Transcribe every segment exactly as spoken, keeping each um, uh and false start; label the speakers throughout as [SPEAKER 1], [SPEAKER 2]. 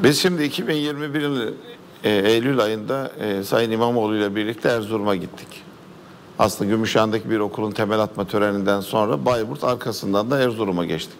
[SPEAKER 1] Biz şimdi iki bin yirmi bir e, Eylül ayında e, Sayın İmamoğlu ile birlikte Erzurum'a gittik. Aslında Gümüşhane'deki bir okulun temel atma töreninden sonra Bayburt, arkasından da Erzurum'a geçtik.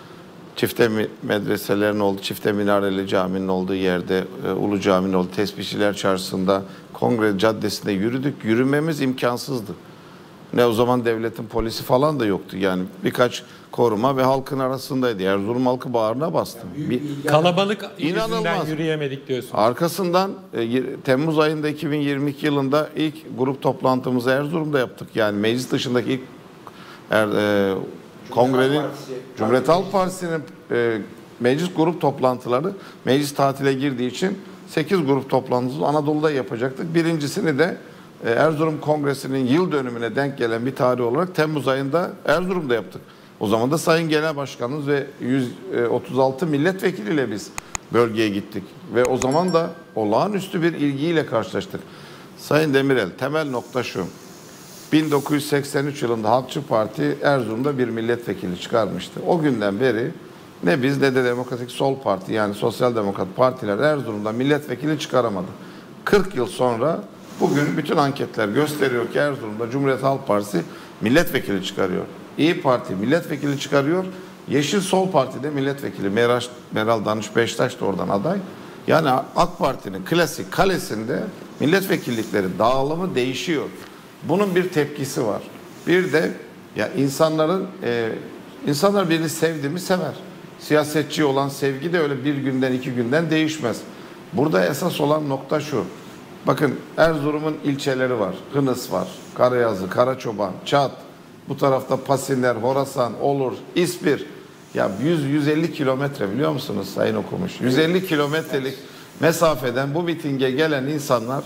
[SPEAKER 1] Çifte medreselerin olduğu, çifte minareli caminin olduğu yerde, e, Ulu Cami'nin olduğu Tesbihçiler Çarşısı'nda, Kongre Caddesi'nde yürüdük. Yürümemiz imkansızdı. Ne o zaman devletin polisi falan da yoktu. Yani birkaç koruma ve halkın arasındaydı. Erzurum halkı bağrına bastı. Bir,
[SPEAKER 2] Kalabalık
[SPEAKER 1] İnanılmaz.
[SPEAKER 2] yüzünden yürüyemedik diyorsun.
[SPEAKER 1] Arkasından e, Temmuz ayında iki bin yirmi iki yılında ilk grup toplantımızı Erzurum'da yaptık. Yani meclis dışındaki ilk er, e, kongrenin, Cumhuriyet Halk Partisi'nin e, meclis grup toplantıları meclis tatile girdiği için sekiz grup toplantımızı Anadolu'da yapacaktık. Birincisini de e, Erzurum Kongresi'nin yıl dönümüne denk gelen bir tarih olarak Temmuz ayında Erzurum'da yaptık. O zaman da Sayın Genel Başkanımız ve yüz otuz altı milletvekiliyle biz bölgeye gittik. Ve o zaman da olağanüstü bir ilgiyle karşılaştık. Sayın Demirel, temel nokta şu. bin dokuz yüz seksen üç yılında Halkçı Parti Erzurum'da bir milletvekili çıkarmıştı. O günden beri ne biz ne de Demokratik Sol Parti, yani Sosyal Demokrat partiler Erzurum'da milletvekili çıkaramadı. kırk yıl sonra bugün bütün anketler gösteriyor ki Erzurum'da Cumhuriyet Halk Partisi milletvekili çıkarıyor. İyi Parti milletvekili çıkarıyor. Yeşil Sol Parti'de milletvekili Meral, Meral Danış Beştaş da oradan aday. Yani AK Parti'nin klasik kalesinde milletvekillikleri dağılımı değişiyor. Bunun bir tepkisi var. Bir de ya insanların e, insanlar birini sevdi mi sever. Siyasetçi olan sevgi de öyle bir günden iki günden değişmez. Burada esas olan nokta şu. Bakın Erzurum'un ilçeleri var. Hınıs var, Karayazı, Karaçoban, Çat. Bu tarafta Pasinler, Horasan, Olur, İspir. Ya yüz yüz elli kilometre biliyor musunuz Sayın Okumuş? yüz elli kilometrelik mesafeden bu mitinge gelen insanlar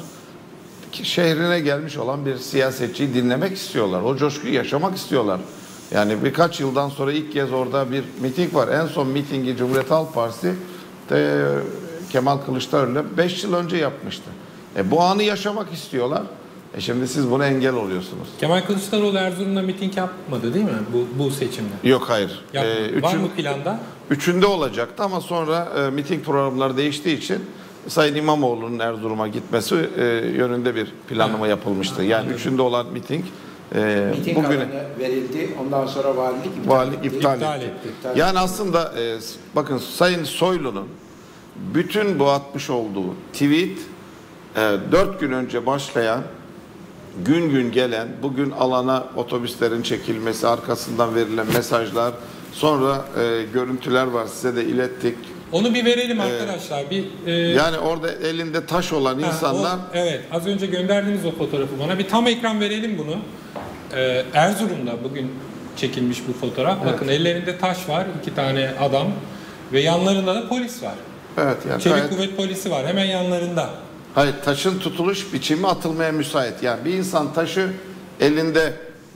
[SPEAKER 1] şehrine gelmiş olan bir siyasetçiyi dinlemek istiyorlar. O coşkuyu yaşamak istiyorlar. Yani birkaç yıldan sonra ilk kez orada bir miting var. En son mitingi Cumhuriyet Halk Partisi de Kemal Kılıçdaroğlu beş yıl önce yapmıştı. E bu anı yaşamak istiyorlar. E şimdi siz buna engel oluyorsunuz.
[SPEAKER 2] Kemal Kılıçdaroğlu Erzurum'da miting yapmadı değil mi bu, bu seçimde?
[SPEAKER 1] Yok, hayır.
[SPEAKER 2] Ee, üçün, Var mı planda?
[SPEAKER 1] Üçünde olacaktı ama sonra e, miting programları değiştiği için Sayın İmamoğlu'nun Erzurum'a gitmesi e, yönünde bir planlama ha. yapılmıştı. Yani ha, üçünde olan miting e,
[SPEAKER 3] miting
[SPEAKER 1] bugüne
[SPEAKER 3] verildi. Ondan sonra valilik iptal,
[SPEAKER 1] valilik
[SPEAKER 3] etti.
[SPEAKER 1] iptal,
[SPEAKER 2] iptal
[SPEAKER 1] etti.
[SPEAKER 2] etti.
[SPEAKER 1] Yani aslında e, bakın Sayın Soylu'nun bütün bu atmış olduğu tweet e, dört gün önce başlayan, gün gün gelen, bugün alana otobüslerin çekilmesi, arkasından verilen mesajlar, sonra e, görüntüler var, size de ilettik.
[SPEAKER 2] Onu bir verelim arkadaşlar. Ee, bir e...
[SPEAKER 1] Yani orada elinde taş olan ha, insanlar.
[SPEAKER 2] O, evet, az önce gönderdiğiniz o fotoğrafı bana bir tam ekran verelim bunu. Ee, Erzurum'da bugün çekilmiş bu fotoğraf. Evet. Bakın ellerinde taş var, iki tane adam ve yanlarında da polis var.
[SPEAKER 1] Evet, yani
[SPEAKER 2] Çevik
[SPEAKER 1] gayet...
[SPEAKER 2] kuvvet polisi var hemen yanlarında.
[SPEAKER 1] Hayır, taşın tutuluş biçimi atılmaya müsait. Yani bir insan taşı elinde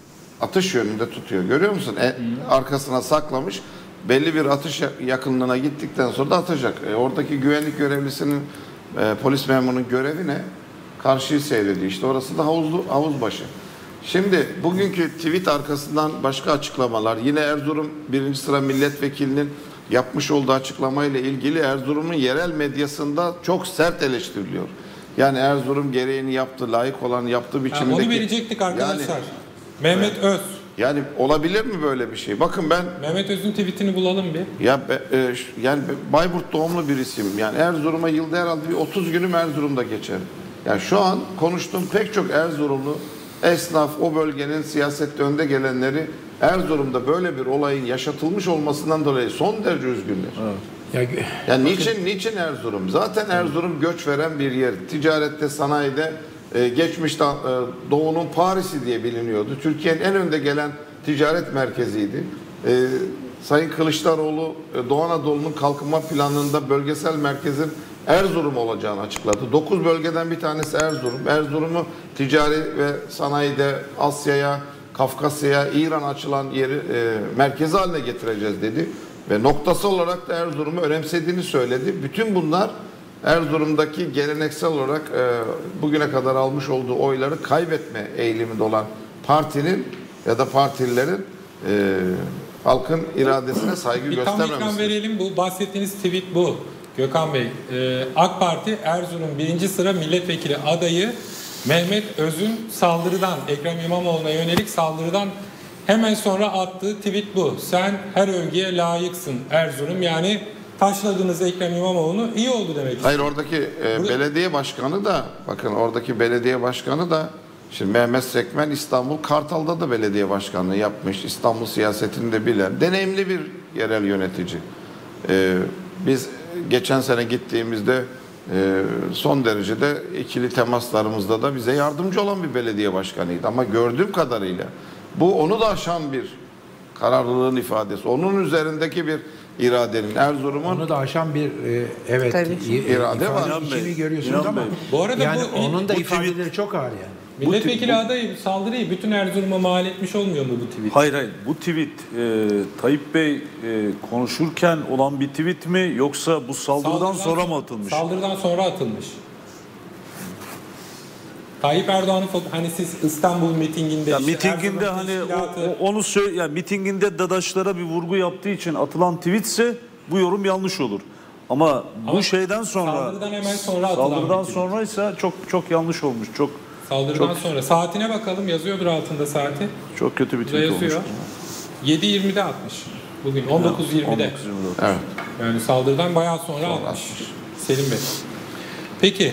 [SPEAKER 1] atış yönünde tutuyor. Görüyor musun? E, arkasına saklamış. Belli bir atış yakınlığına gittikten sonra da atacak. E, oradaki güvenlik görevlisinin, e, polis memurunun görevi ne? Karşıyı seyrediyor. İşte orası da havuzlu, havuz başı. Şimdi bugünkü tweet arkasından başka açıklamalar. Yine Erzurum birinci sıra milletvekilinin yapmış olduğu açıklamayla ilgili Erzurum'un yerel medyasında çok sert eleştiriliyor. Yani Erzurum gereğini yaptı, layık olan yaptığı biçimdeki...
[SPEAKER 2] Yani onu verecektik arkadaşlar. Yani, Mehmet evet. Öz.
[SPEAKER 1] Yani olabilir mi böyle bir şey? Bakın ben...
[SPEAKER 2] Mehmet Öz'ün tweetini bulalım bir.
[SPEAKER 1] Ya e, yani Bayburt doğumlu bir isim. Yani Erzurum'a yılda herhalde bir otuz günüm Erzurum'da geçer. Yani şu an konuştuğum pek çok Erzurumlu esnaf, o bölgenin siyasette önde gelenleri Erzurum'da böyle bir olayın yaşatılmış olmasından dolayı son derece üzgünler. Evet. Ya, yani niçin, niçin Erzurum? Zaten Erzurum göç veren bir yer. Ticarette, sanayide e, geçmişte e, Doğu'nun Paris'i diye biliniyordu. Türkiye'nin en önde gelen ticaret merkeziydi. E, Sayın Kılıçdaroğlu e, Doğu Anadolu'nun kalkınma planında bölgesel merkezin Erzurum olacağını açıkladı. Dokuz bölgeden bir tanesi Erzurum. Erzurum'u ticari ve sanayide Asya'ya, Kafkasya'ya, İran açılan yeri e, merkezi haline getireceğiz dedi. Ve noktası olarak da Erzurum'u önemsediğini söyledi. Bütün bunlar Erzurum'daki geleneksel olarak e, bugüne kadar almış olduğu oyları kaybetme eğiliminde olan partinin ya da partililerin e, halkın iradesine saygı
[SPEAKER 2] bir
[SPEAKER 1] göstermemesi.
[SPEAKER 2] Tam ekran verelim. Bu bahsettiğiniz tweet bu. Gökhan Bey, e, AK Parti Erzurum birinci sıra milletvekili adayı Mehmet Öz'ün saldırıdan, Ekrem İmamoğlu'na yönelik saldırıdan hemen sonra attığı tweet bu. Sen her övgüye layıksın Erzurum. Yani taşladığınız Ekrem İmamoğlu'nu iyi oldu demek.
[SPEAKER 1] Hayır, oradaki e,
[SPEAKER 2] Burada-
[SPEAKER 1] belediye başkanı da, bakın oradaki belediye başkanı da, şimdi Mehmet Sekmen İstanbul Kartal'da da belediye başkanlığı yapmış. İstanbul siyasetini de bilen, deneyimli bir yerel yönetici. E, biz geçen sene gittiğimizde e, son derecede ikili temaslarımızda da bize yardımcı olan bir belediye başkanıydı. Ama gördüğüm kadarıyla bu onu da aşan bir kararlılığın ifadesi. Onun üzerindeki bir iradenin, Erzurum'un
[SPEAKER 3] Onu da aşan bir e, evet
[SPEAKER 4] Tabii.
[SPEAKER 3] i-
[SPEAKER 1] İrade
[SPEAKER 3] ifade
[SPEAKER 1] var.
[SPEAKER 3] biçimi görüyorsunuz
[SPEAKER 5] İnan
[SPEAKER 3] ama
[SPEAKER 5] Bey.
[SPEAKER 2] Bu arada
[SPEAKER 3] yani
[SPEAKER 2] bu-
[SPEAKER 3] onun da
[SPEAKER 5] bu
[SPEAKER 3] ifadeleri çok ağır yani.
[SPEAKER 2] Milletvekili
[SPEAKER 5] bu-
[SPEAKER 2] adayı saldırıyı bütün Erzurum'a mal etmiş olmuyor mu bu tweet?
[SPEAKER 5] Hayır hayır, bu tweet e, Tayyip Bey e, konuşurken olan bir tweet mi yoksa bu saldırıdan sonra mı atılmış?
[SPEAKER 2] Saldırıdan sonra atılmış. Tayyip Erdoğan'ın foto- hani siz İstanbul mitinginde
[SPEAKER 5] Ya
[SPEAKER 2] işte
[SPEAKER 5] mitinginde
[SPEAKER 2] Erzurum
[SPEAKER 5] hani o,
[SPEAKER 2] teşkilatı-
[SPEAKER 5] o- onu söyle, yani mitinginde Dadaşlara bir vurgu yaptığı için atılan tweetse bu yorum yanlış olur. Ama bu
[SPEAKER 2] Ama
[SPEAKER 5] şeyden sonra
[SPEAKER 2] saldırıdan hemen sonra atılan
[SPEAKER 5] saldırıdan
[SPEAKER 2] bir tweet.
[SPEAKER 5] sonraysa çok çok yanlış olmuş. Çok
[SPEAKER 2] Saldırıdan
[SPEAKER 5] çok,
[SPEAKER 2] sonra. Saatine bakalım, yazıyordur altında saati.
[SPEAKER 5] çok kötü bir
[SPEAKER 2] Burada
[SPEAKER 5] tweet olmuş.
[SPEAKER 2] yazıyor. yedi yirmide atmış. Bugün on dokuz yirmide.
[SPEAKER 5] on dokuz yirmi dört.
[SPEAKER 1] evet.
[SPEAKER 2] Yani saldırıdan bayağı sonra, atmış. Selim Bey. Peki.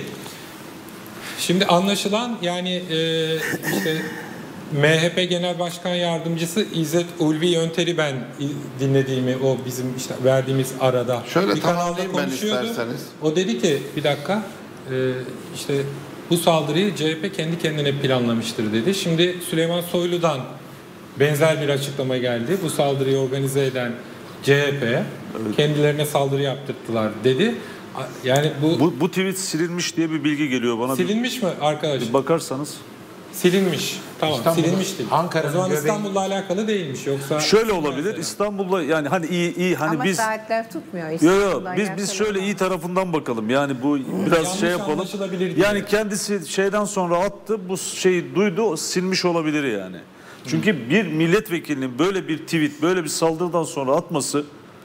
[SPEAKER 2] Şimdi anlaşılan yani e, işte M H P Genel Başkan Yardımcısı İzzet Ulvi Yönter'i ben dinlediğimi, o bizim işte verdiğimiz arada
[SPEAKER 1] Şöyle
[SPEAKER 2] bir kanalda
[SPEAKER 1] tamamlayayım ben
[SPEAKER 2] konuşuyordu.
[SPEAKER 1] isterseniz.
[SPEAKER 2] O dedi ki bir dakika e, işte bu saldırıyı C H P kendi kendine planlamıştır dedi. Şimdi Süleyman Soylu'dan benzer bir açıklama geldi. Bu saldırıyı organize eden C H P kendilerine saldırı yaptırttılar dedi. Yani bu,
[SPEAKER 5] Bu, bu tweet silinmiş diye bir bilgi geliyor bana. Bir-
[SPEAKER 2] silinmiş mi arkadaş?
[SPEAKER 5] Bir bakarsanız.
[SPEAKER 2] Silinmiş. Tamam,
[SPEAKER 3] İstanbul-
[SPEAKER 2] silinmiş değil.
[SPEAKER 3] Ankara'nın
[SPEAKER 2] O zaman
[SPEAKER 3] göbeği-
[SPEAKER 2] İstanbul'la alakalı değilmiş yoksa.
[SPEAKER 5] Şöyle olabilir. İstanbul'da yani hani iyi iyi hani
[SPEAKER 4] Ama
[SPEAKER 5] biz
[SPEAKER 4] saatler tutmuyor.
[SPEAKER 5] Yo yo
[SPEAKER 4] İstanbul'dan
[SPEAKER 5] biz biz
[SPEAKER 4] yaklaşık
[SPEAKER 5] şöyle iyi tarafından bakalım. Yani bu biraz
[SPEAKER 2] Yanlış
[SPEAKER 5] şey yapalım.
[SPEAKER 2] anlaşılabilir diye.
[SPEAKER 5] Yani kendisi şeyden sonra attı, bu şeyi duydu, silmiş olabilir yani. Çünkü bir milletvekilinin böyle bir tweet, böyle bir saldırıdan sonra atması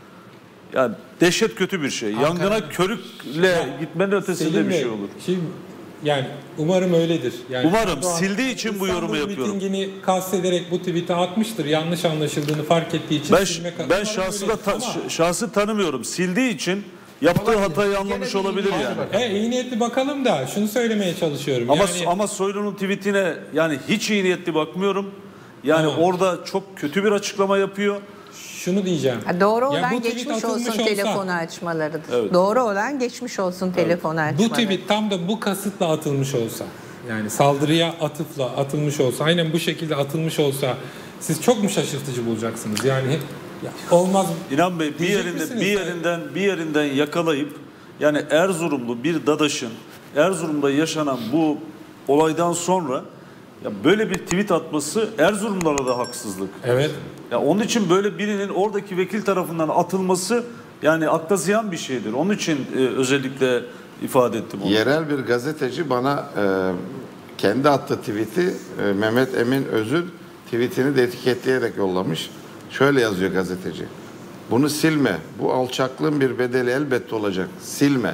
[SPEAKER 5] yani dehşet kötü bir şey. Yangına körükle gitmenin ötesinde
[SPEAKER 2] Selim
[SPEAKER 5] bir
[SPEAKER 2] Bey,
[SPEAKER 5] şey olur.
[SPEAKER 2] Şimdi yani umarım öyledir. Yani
[SPEAKER 5] Umarım.
[SPEAKER 2] Erdoğan
[SPEAKER 5] Sildiği için bu yorumu
[SPEAKER 2] İstanbul
[SPEAKER 5] yapıyorum.
[SPEAKER 2] mitingini kastederek bu tweet'i atmıştır. Yanlış anlaşıldığını fark ettiği için
[SPEAKER 5] Ben
[SPEAKER 2] silmek adına.
[SPEAKER 5] ben
[SPEAKER 2] Umarım
[SPEAKER 5] şahsı da
[SPEAKER 2] öyledir.
[SPEAKER 5] ta-
[SPEAKER 2] Ama-
[SPEAKER 5] şahsı tanımıyorum. Sildiği için yaptığı
[SPEAKER 3] Olabilir.
[SPEAKER 5] hatayı
[SPEAKER 3] Gene
[SPEAKER 5] anlamış
[SPEAKER 3] bir
[SPEAKER 5] olabilir
[SPEAKER 3] ihtimal
[SPEAKER 5] yani.
[SPEAKER 3] var.
[SPEAKER 2] E, iyi niyetli bakalım da şunu söylemeye çalışıyorum.
[SPEAKER 5] Ama
[SPEAKER 2] yani,
[SPEAKER 5] ama Soylu'nun tweetine yani hiç iyi niyetli bakmıyorum. Yani
[SPEAKER 2] Tamam.
[SPEAKER 5] orada çok kötü bir açıklama yapıyor.
[SPEAKER 2] şunu diyeceğim.
[SPEAKER 4] Ha, doğru
[SPEAKER 2] Yani
[SPEAKER 4] olan
[SPEAKER 2] bu tweet
[SPEAKER 4] geçmiş
[SPEAKER 2] atılmış
[SPEAKER 4] olsun
[SPEAKER 2] olsa-
[SPEAKER 4] telefonu açmalarıdır.
[SPEAKER 5] Evet.
[SPEAKER 4] Doğru olan geçmiş olsun telefonu
[SPEAKER 2] Bu
[SPEAKER 4] açmaları.
[SPEAKER 2] tweet tam da bu kasıtla atılmış olsa, yani saldırıya atıfla atılmış olsa, aynen bu şekilde atılmış olsa siz çok mu şaşırtıcı bulacaksınız? Yani ya, olmaz.
[SPEAKER 5] İnan Bey bir
[SPEAKER 2] Diyecek
[SPEAKER 5] yerinde
[SPEAKER 2] misiniz
[SPEAKER 5] bir
[SPEAKER 2] yani?
[SPEAKER 5] yerinden bir yerinden yakalayıp yani Erzurumlu bir dadaşın Erzurum'da yaşanan bu olaydan sonra ya böyle bir tweet atması Erzurumlulara da haksızlık.
[SPEAKER 2] Evet.
[SPEAKER 5] Ya onun için böyle birinin oradaki vekil tarafından atılması yani akla ziyan bir şeydir. Onun için e, özellikle ifade ettim onu.
[SPEAKER 1] Yerel bir gazeteci bana e, kendi attığı tweet'i e, Mehmet Emin Öz'ün tweetini de etiketleyerek yollamış. Şöyle yazıyor gazeteci. Bunu silme. Bu alçaklığın bir bedeli elbette olacak. Silme.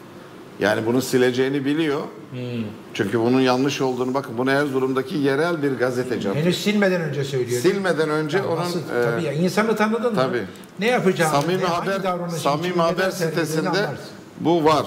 [SPEAKER 1] Yani bunu sileceğini biliyor. Çünkü bunun yanlış olduğunu, bakın bunu Erzurum'daki yerel bir gazeteci atıyor.
[SPEAKER 3] Henüz silmeden önce söylüyor.
[SPEAKER 1] Silmeden önce
[SPEAKER 3] Ya
[SPEAKER 1] onun
[SPEAKER 3] nasıl-
[SPEAKER 1] e,
[SPEAKER 3] tabii ya insanı tanıdın
[SPEAKER 1] tabii.
[SPEAKER 3] mı? Ne yapacağını,
[SPEAKER 1] Samimi
[SPEAKER 3] ne, hangi
[SPEAKER 1] Haber
[SPEAKER 3] davranışı
[SPEAKER 1] Samimi
[SPEAKER 3] için
[SPEAKER 1] Haber
[SPEAKER 3] neden sergilediğini
[SPEAKER 1] sitesinde
[SPEAKER 3] anlarsın.
[SPEAKER 1] bu var.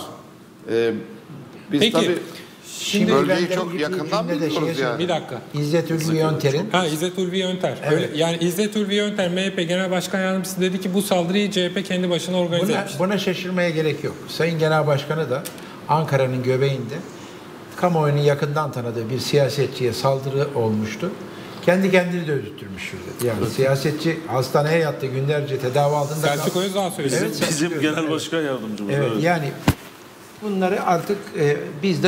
[SPEAKER 1] E, biz
[SPEAKER 2] Peki.
[SPEAKER 1] tabii
[SPEAKER 2] Şimdi
[SPEAKER 1] bölgeyi
[SPEAKER 3] ben de
[SPEAKER 1] çok
[SPEAKER 3] bir- bir
[SPEAKER 1] yakından
[SPEAKER 3] cümle de
[SPEAKER 1] biliyoruz
[SPEAKER 3] şeye
[SPEAKER 1] yani.
[SPEAKER 2] bir dakika.
[SPEAKER 3] İzzet Ülvi Yönter'in
[SPEAKER 2] Ha İzzet Ulvi Yönter.
[SPEAKER 3] Evet.
[SPEAKER 2] Öyle, yani İzzet Ulvi Yönter M H P Genel Başkan Yardımcısı dedi ki bu saldırıyı C H P kendi başına organize
[SPEAKER 3] buna,
[SPEAKER 2] etmiş.
[SPEAKER 3] buna şaşırmaya gerek yok. Sayın Genel Başkanı da Ankara'nın göbeğinde kamuoyunun yakından tanıdığı bir siyasetçiye saldırı olmuştu. Kendi kendini de öldürtmüştür dedi. Yani siyasetçi hastaneye yattı, günlerce tedavi altında
[SPEAKER 2] Selçuk
[SPEAKER 3] kaldı.
[SPEAKER 2] Özdağ söyledi.
[SPEAKER 3] Evet, Selçuk
[SPEAKER 5] Bizim
[SPEAKER 3] Özdağ,
[SPEAKER 5] genel
[SPEAKER 3] evet.
[SPEAKER 5] başkan yardımcımız.
[SPEAKER 3] Evet,
[SPEAKER 5] evet.
[SPEAKER 3] yani bunları artık e, biz de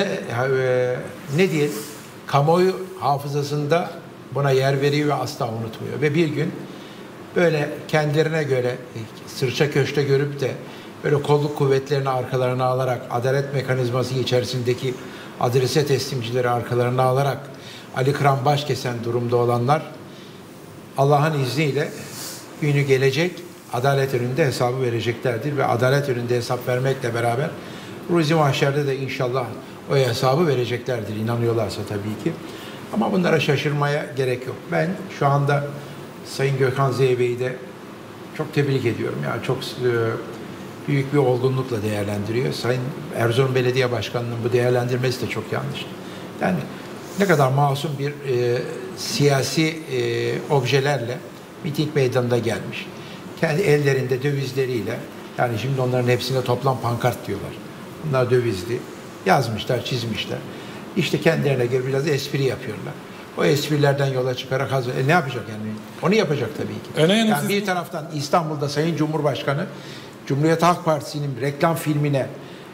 [SPEAKER 3] e, ne diyelim kamuoyu hafızasında buna yer veriyor ve asla unutmuyor. Ve bir gün böyle kendilerine göre e, sırça köşte görüp de böyle kolluk kuvvetlerini arkalarına alarak adalet mekanizması içerisindeki adrese teslimcileri arkalarına alarak Ali Kıran baş kesen durumda olanlar Allah'ın izniyle günü gelecek adalet önünde hesabı vereceklerdir ve adalet önünde hesap vermekle beraber Ruzi Mahşer'de de inşallah o hesabı vereceklerdir, inanıyorlarsa tabii ki. Ama bunlara şaşırmaya gerek yok. Ben şu anda Sayın Gökhan Zeybe'yi de çok tebrik ediyorum. Yani çok e, büyük bir olgunlukla değerlendiriyor. Sayın Erzurum Belediye Başkanı'nın bu değerlendirmesi de çok yanlış. Yani ne kadar masum bir e, siyasi e, objelerle miting meydanına gelmiş. Kendi ellerinde dövizleriyle, yani şimdi onların hepsine toplam pankart diyorlar. Bunlar dövizli. Yazmışlar, çizmişler. İşte kendilerine göre biraz espri yapıyorlar. O esprilerden yola çıkarak hazır. E ne yapacak yani? Onu yapacak tabii ki.
[SPEAKER 2] Öne yanı
[SPEAKER 3] Yani
[SPEAKER 2] siz-
[SPEAKER 3] bir taraftan İstanbul'da Sayın Cumhurbaşkanı Cumhuriyet Halk Partisi'nin reklam filmine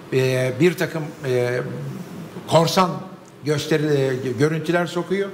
[SPEAKER 3] e, bir takım e, korsan gösteri, e, görüntüler sokuyor.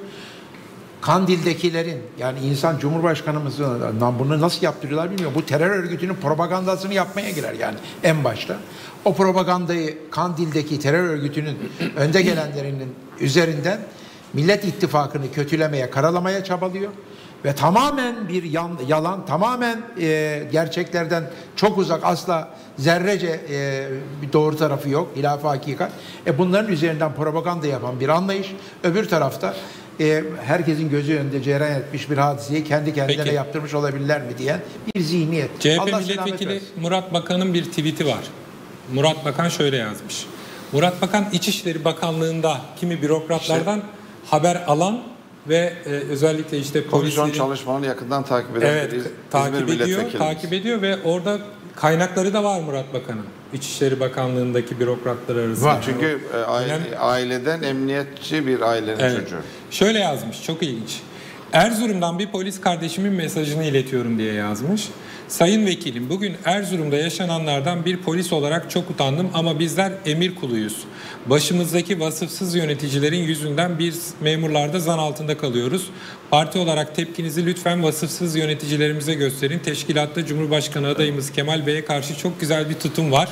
[SPEAKER 3] Kandil'dekilerin, yani insan Cumhurbaşkanımızdan bunu nasıl yaptırıyorlar bilmiyorum. Bu terör örgütünün propagandasını yapmaya girer yani en başta. O propagandayı Kandil'deki terör örgütünün önde gelenlerinin üzerinden Millet İttifakı'nı kötülemeye, karalamaya çabalıyor. Ve tamamen bir yan, yalan, tamamen e, gerçeklerden çok uzak, asla zerrece e, bir doğru tarafı yok, hilaf-ı hakikat. E bunların üzerinden propaganda yapan bir anlayış. Öbür tarafta e, herkesin gözü önünde cereyan etmiş bir hadiseyi kendi kendilerine
[SPEAKER 2] Peki.
[SPEAKER 3] yaptırmış olabilirler mi diyen bir zihniyet.
[SPEAKER 2] C H P
[SPEAKER 3] Allah selamet
[SPEAKER 2] milletvekili
[SPEAKER 3] versin.
[SPEAKER 2] Murat Bakan'ın bir tweet'i var. Murat Bakan şöyle yazmış. Murat Bakan İçişleri Bakanlığı'nda kimi bürokratlardan haber alan ve e, özellikle işte
[SPEAKER 1] Komisyon
[SPEAKER 2] polislerin
[SPEAKER 1] çalışmalarını yakından takip eden
[SPEAKER 2] evet
[SPEAKER 1] bir İz-
[SPEAKER 2] takip
[SPEAKER 1] İzmir
[SPEAKER 2] ediyor,
[SPEAKER 1] milletvekilimiz.
[SPEAKER 2] takip ediyor ve orada kaynakları da var Murat Bakan'ın. İçişleri Bakanlığı'ndaki bürokratlar arasında.
[SPEAKER 3] Var.
[SPEAKER 1] Çünkü e, aile-
[SPEAKER 2] Önemli.
[SPEAKER 1] aileden emniyetçi bir ailenin
[SPEAKER 2] Evet.
[SPEAKER 1] çocuğu.
[SPEAKER 2] Şöyle yazmış, çok ilginç. Erzurum'dan bir polis kardeşimin mesajını iletiyorum diye yazmış. Sayın Vekilim, bugün Erzurum'da yaşananlardan bir polis olarak çok utandım ama bizler emir kuluyuz. Başımızdaki vasıfsız yöneticilerin yüzünden biz memurlarda zan altında kalıyoruz. Parti olarak tepkinizi lütfen vasıfsız yöneticilerimize gösterin. Teşkilatta Cumhurbaşkanı adayımız Kemal Bey'e karşı çok güzel bir tutum var.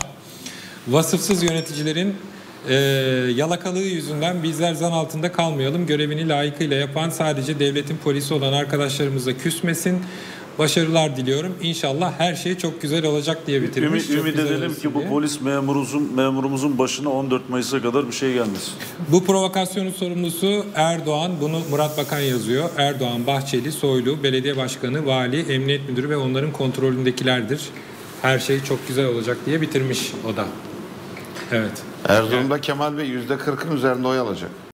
[SPEAKER 2] Vasıfsız yöneticilerin e, yalakalığı yüzünden bizler zan altında kalmayalım. Görevini layıkıyla yapan sadece devletin polisi olan arkadaşlarımıza küsmesin. Başarılar diliyorum. İnşallah her şey çok güzel olacak diye bitirmiş.
[SPEAKER 5] Ümit,
[SPEAKER 2] Çok
[SPEAKER 5] ümit
[SPEAKER 2] güzel
[SPEAKER 5] edelim
[SPEAKER 2] olsun
[SPEAKER 5] ki bu
[SPEAKER 2] diye.
[SPEAKER 5] polis memurumuzun, memurumuzun başına on dört Mayıs'a kadar bir şey gelmesin.
[SPEAKER 2] Bu provokasyonun sorumlusu Erdoğan. Bunu Murat Bakan yazıyor. Erdoğan, Bahçeli, Soylu, belediye başkanı, vali, emniyet müdürü ve onların kontrolündekilerdir. Her şey çok güzel olacak diye bitirmiş o da. Evet.
[SPEAKER 1] Erzurum'da Kemal Bey yüzde kırkın üzerinde oy alacak.